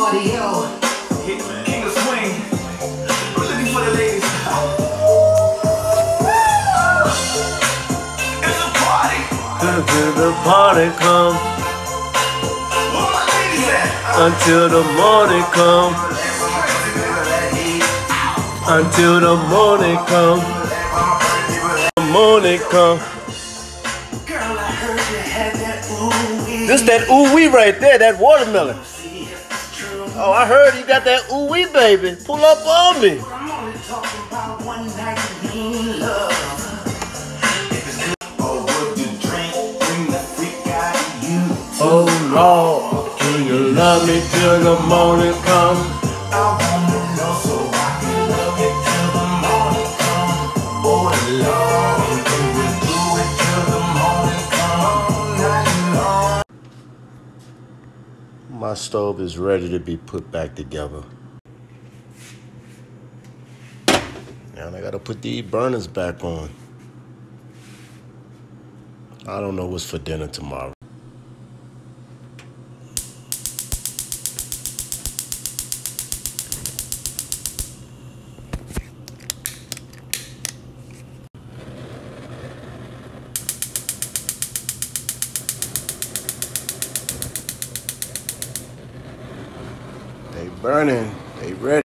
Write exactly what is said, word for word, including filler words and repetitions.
audio. King of swing. We're looking for the ladies. It's a party. Until the party come. Where my ladies at? Until the morning come. Until the morning come. The morning come. Girl, I heard you had that ooh-wee. This that ooh-wee right there, that watermelon. Oh, I heard you got that ooh-wee, baby. Pull up on me. I'm only talking about one night in love. If it's good or would you drink, bring the freak out of you. Oh, Lord, can you love me till the morning come? I wanna know so I can love you till the morning come. Oh, Lord, can we do it till the morning come? Night long. My stove is ready to be put back together. Now I gotta put these burners back on. I don't know what's for dinner tomorrow. They burning, they ready.